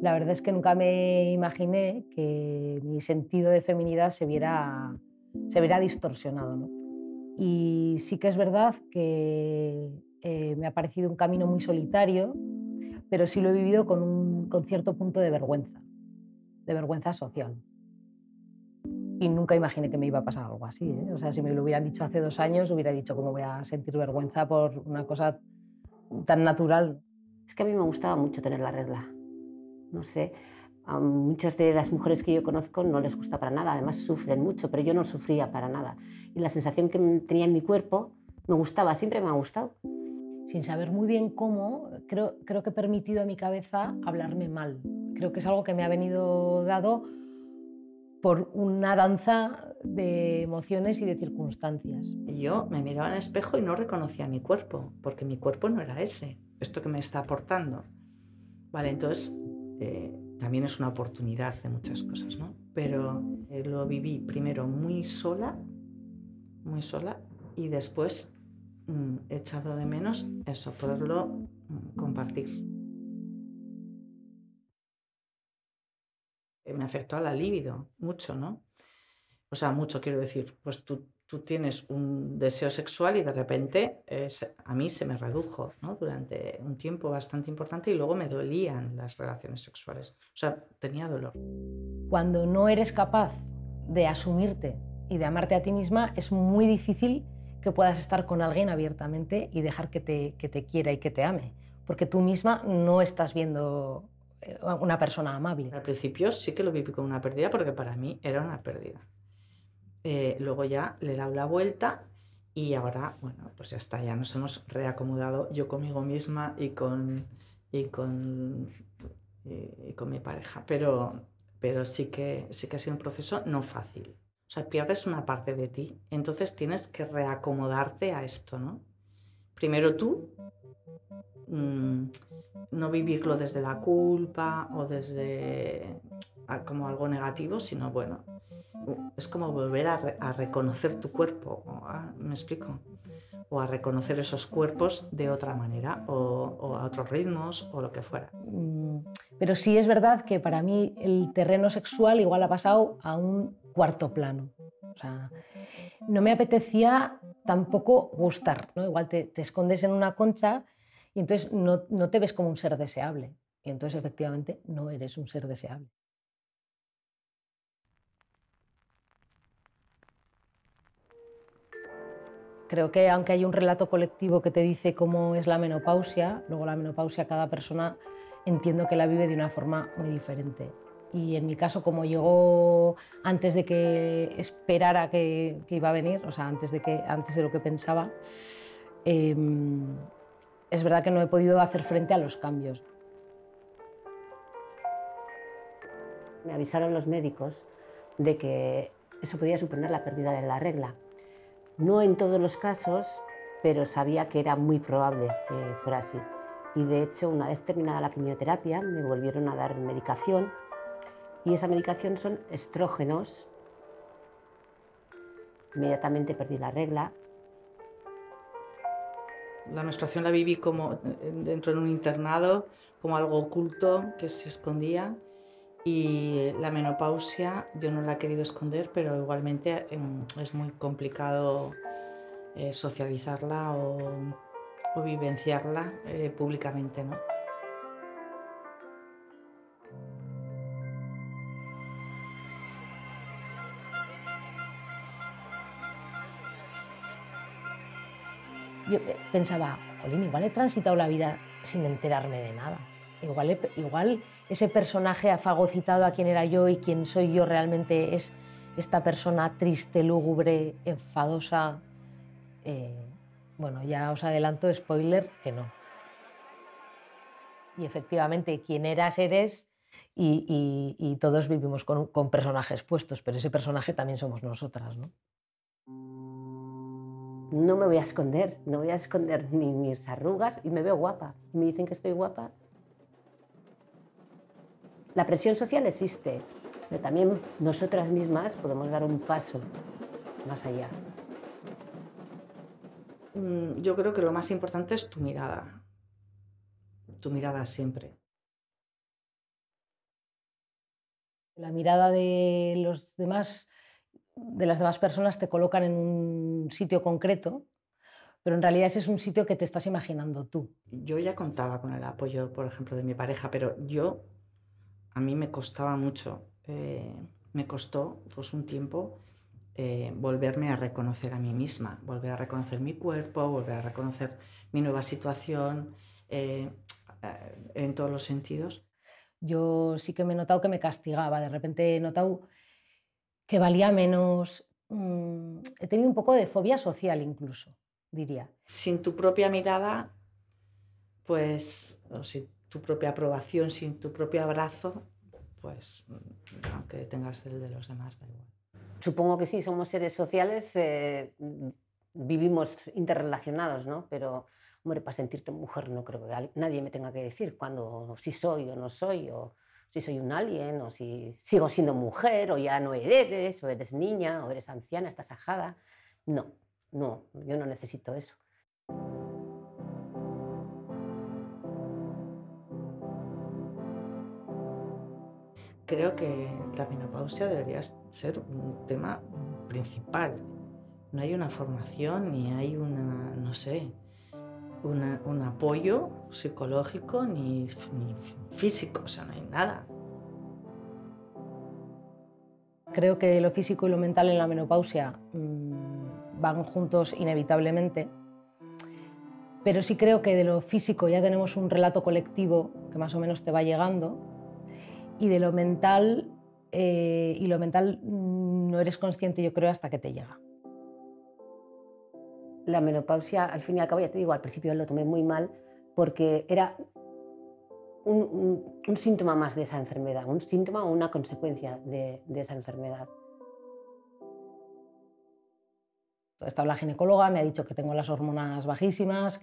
La verdad es que nunca me imaginé que mi sentido de feminidad se viera distorsionado, ¿no? Y sí que es verdad que me ha parecido un camino muy solitario, pero sí lo he vivido con cierto punto de vergüenza social. Y nunca imaginé que me iba a pasar algo así, ¿eh? O sea, si me lo hubieran dicho hace 2 años, hubiera dicho cómo voy a sentir vergüenza por una cosa tan natural. Es que a mí me gustaba mucho tener la regla. No sé, a muchas de las mujeres que yo conozco no les gusta para nada, además sufren mucho, pero yo no sufría para nada. Y la sensación que tenía en mi cuerpo me gustaba, siempre me ha gustado. Sin saber muy bien cómo, creo que he permitido a mi cabeza hablarme mal. Creo que es algo que me ha venido dado por una danza de emociones y de circunstancias. Yo me miraba en el espejo y no reconocía mi cuerpo, porque mi cuerpo no era ese, esto que me está aportando. Vale, entonces también es una oportunidad de muchas cosas, ¿no? Pero lo viví primero muy sola, y después he echado de menos eso, poderlo compartir. Me afectó a la libido, mucho, ¿no? O sea, mucho quiero decir, pues tú tienes un deseo sexual y de repente a mí se me redujo, ¿no? Durante un tiempo bastante importante y luego me dolían las relaciones sexuales. O sea, tenía dolor. Cuando no eres capaz de asumirte y de amarte a ti misma, es muy difícil que puedas estar con alguien abiertamente y dejar que te quiera y que te ame, porque tú misma no estás viendo una persona amable. Al principio sí que lo viví como una pérdida porque para mí era una pérdida. Luego ya le he dado la vuelta y ahora, bueno, pues ya está, ya nos hemos reacomodado yo conmigo misma y con, y con mi pareja. Pero sí que ha sido un proceso no fácil. O sea, pierdes una parte de ti, entonces tienes que reacomodarte a esto, ¿no? Primero tú, mm, no vivirlo desde la culpa o desde como algo negativo, sino bueno, es como volver a reconocer tu cuerpo, ¿me explico? O a reconocer esos cuerpos de otra manera, o a otros ritmos, o lo que fuera. Pero sí es verdad que para mí el terreno sexual igual ha pasado a un cuarto plano. O sea, no me apetecía tampoco gustar, ¿no? Igual te escondes en una concha y entonces no te ves como un ser deseable. Y entonces efectivamente no eres un ser deseable. Creo que aunque hay un relato colectivo que te dice cómo es la menopausia, luego la menopausia cada persona entiendo que la vive de una forma muy diferente. Y en mi caso, como llegó antes de que esperara que iba a venir, o sea, antes de lo que pensaba, eh, es verdad que no he podido hacer frente a los cambios. Me avisaron los médicos de que eso podía suponer la pérdida de la regla. No en todos los casos, pero sabía que era muy probable que fuera así. Y de hecho, una vez terminada la quimioterapia, me volvieron a dar medicación y esa medicación son estrógenos. Inmediatamente perdí la regla. La menstruación la viví como dentro de un internado, como algo oculto que se escondía. Y la menopausia yo no la he querido esconder, pero igualmente es muy complicado socializarla o vivenciarla públicamente, ¿no? Yo pensaba, jolín, igual he transitado la vida sin enterarme de nada. Igual ese personaje ha fagocitado a quién era yo y quién soy yo realmente es esta persona triste, lúgubre, enfadosa. Eh, bueno, ya os adelanto, spoiler, que no. Y efectivamente, quien eras, eres y todos vivimos con personajes puestos, pero ese personaje también somos nosotras, ¿no? No me voy a esconder, no voy a esconder ni mis arrugas y me veo guapa. Y me dicen que estoy guapa. La presión social existe, pero también nosotras mismas podemos dar un paso más allá. Yo creo que lo más importante es tu mirada siempre. La mirada de las demás personas te colocan en un sitio concreto, pero en realidad ese es un sitio que te estás imaginando tú. Yo ya contaba con el apoyo, por ejemplo, de mi pareja, pero a mí me costaba mucho, me costó pues un tiempo volverme a reconocer a mí misma, volver a reconocer mi cuerpo, volver a reconocer mi nueva situación en todos los sentidos. Yo sí que me he notado que me castigaba, de repente he notado que valía menos, he tenido un poco de fobia social incluso, diría. Sin tu propia mirada, pues, o sin tu propia aprobación, sin tu propio abrazo, pues, aunque tengas el de los demás, da igual. Supongo que sí, somos seres sociales, vivimos interrelacionados, ¿no? Pero, hombre, para sentirte mujer no creo que nadie me tenga que decir cuando si soy o no soy, o si soy un alien, o si sigo siendo mujer, o ya no eres, o eres niña, o eres anciana, estás ajada. No, no, yo no necesito eso. Creo que la menopausia debería ser un tema principal. No hay una formación ni hay una, no sé, un apoyo psicológico ni físico, o sea, no hay nada. Creo que lo físico y lo mental en la menopausia van juntos inevitablemente, pero sí creo que de lo físico ya tenemos un relato colectivo que más o menos te va llegando, y de lo mental no eres consciente, yo creo, hasta que te llega. La menopausia, al fin y al cabo, ya te digo, al principio lo tomé muy mal porque era un síntoma más de esa enfermedad, un síntoma o una consecuencia de esa enfermedad. Estaba la ginecóloga, me ha dicho que tengo las hormonas bajísimas,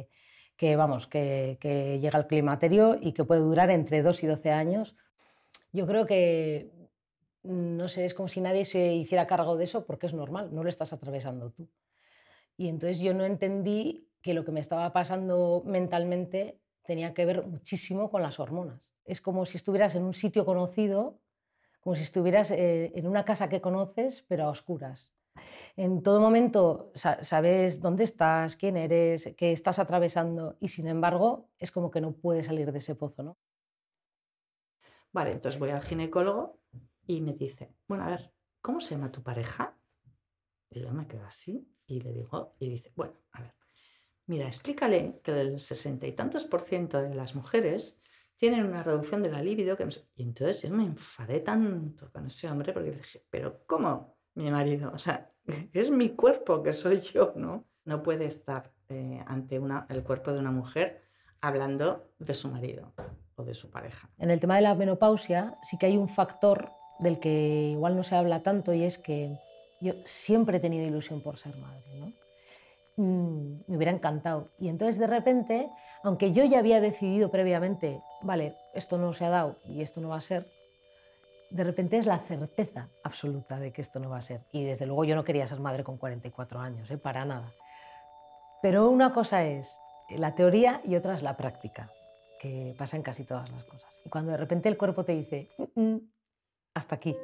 que llega el climaterio y que puede durar entre 2 y 12 años. Yo creo que, no sé, es como si nadie se hiciera cargo de eso porque es normal, no lo estás atravesando tú. Y entonces yo no entendí que lo que me estaba pasando mentalmente tenía que ver muchísimo con las hormonas. Es como si estuvieras en un sitio conocido, como si estuvieras en una casa que conoces, pero a oscuras. En todo momento sabes dónde estás, quién eres, qué estás atravesando y sin embargo es como que no puedes salir de ese pozo, ¿no? Vale, entonces voy al ginecólogo y me dice, bueno, a ver, ¿cómo se llama tu pareja? Y yo me quedo así y le digo, y dice, bueno, a ver, mira, explícale que el 60 y tantos por ciento de las mujeres tienen una reducción de la libido que no sé. Y entonces yo me enfadé tanto con ese hombre porque dije, pero ¿cómo? Mi marido, o sea, es mi cuerpo, que soy yo, ¿no? No puede estar ante el cuerpo de una mujer hablando de su marido o de su pareja. En el tema de la menopausia sí que hay un factor del que igual no se habla tanto y es que yo siempre he tenido ilusión por ser madre, ¿no? Me hubiera encantado. Y entonces de repente, aunque yo ya había decidido previamente, vale, esto no se ha dado y esto no va a ser, de repente es la certeza absoluta de que esto no va a ser. Y desde luego yo no quería ser madre con 44 años, para nada. Pero una cosa es la teoría y otra es la práctica, que pasa en casi todas las cosas. Y cuando de repente el cuerpo te dice, hasta aquí.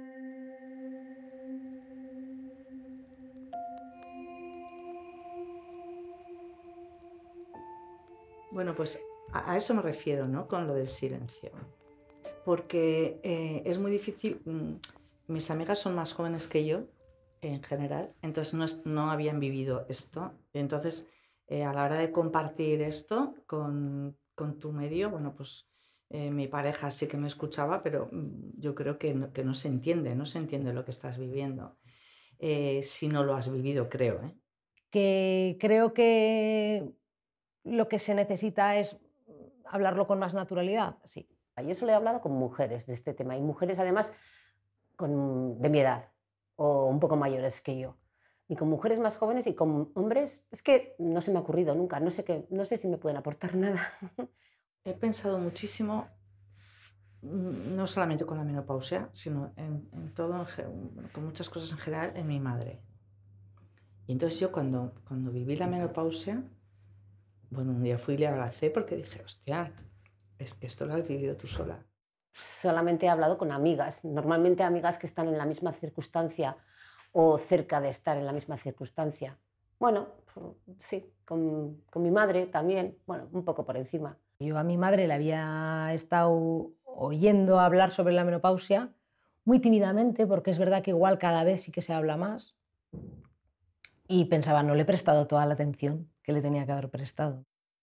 Bueno, pues a eso me refiero, ¿no? Con lo del silencio. Porque es muy difícil, mis amigas son más jóvenes que yo en general, entonces no habían vivido esto. Entonces, a la hora de compartir esto con tu medio, bueno, pues mi pareja sí que me escuchaba, pero yo creo que no se entiende, no se entiende lo que estás viviendo, si no lo has vivido, creo, ¿eh? Que creo que lo que se necesita es hablarlo con más naturalidad, sí. Yo solo he hablado con mujeres de este tema y mujeres además de mi edad o un poco mayores que yo. Y con mujeres más jóvenes y con hombres, es que no se me ha ocurrido nunca, no sé si me pueden aportar nada. He pensado muchísimo, no solamente con la menopausia, sino en todo, con muchas cosas en general, en mi madre. Y entonces yo cuando viví la menopausia, bueno, un día fui y le abracé porque dije, hostia, es que esto lo has vivido tú sola. Solamente he hablado con amigas, normalmente amigas que están en la misma circunstancia o cerca de estar en la misma circunstancia. Bueno, sí, con mi madre también, bueno, un poco por encima. Yo a mi madre le había estado oyendo hablar sobre la menopausia muy tímidamente, porque es verdad que igual cada vez sí que se habla más, y pensaba, no le he prestado toda la atención que le tenía que haber prestado.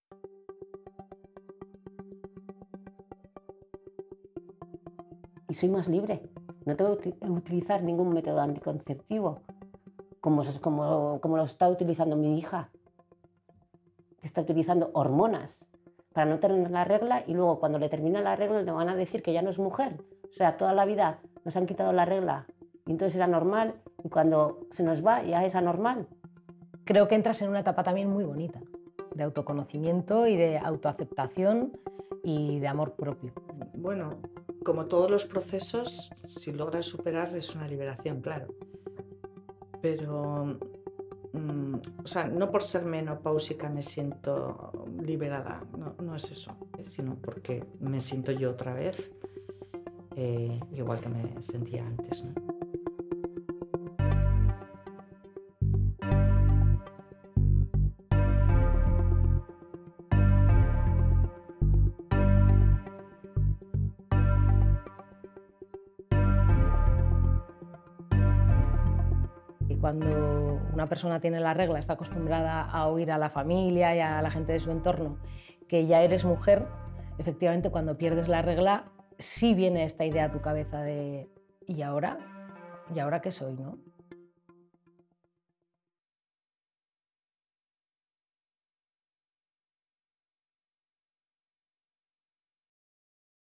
Y soy más libre, no tengo que utilizar ningún método anticonceptivo, como lo está utilizando mi hija, que está utilizando hormonas para no tener la regla y luego cuando le termina la regla le van a decir que ya no es mujer. O sea, toda la vida nos han quitado la regla y entonces era normal y cuando se nos va ya es anormal. Creo que entras en una etapa también muy bonita, de autoconocimiento y de autoaceptación y de amor propio. Bueno, como todos los procesos, si logras superar es una liberación, claro. Pero, o sea, no por ser menopáusica me siento liberada, no es eso, sino porque me siento yo otra vez igual que me sentía antes, ¿no? Y cuando una persona tiene la regla, está acostumbrada a oír a la familia y a la gente de su entorno que ya eres mujer, efectivamente cuando pierdes la regla sí viene esta idea a tu cabeza de ¿y ahora? ¿Y ahora qué soy, no?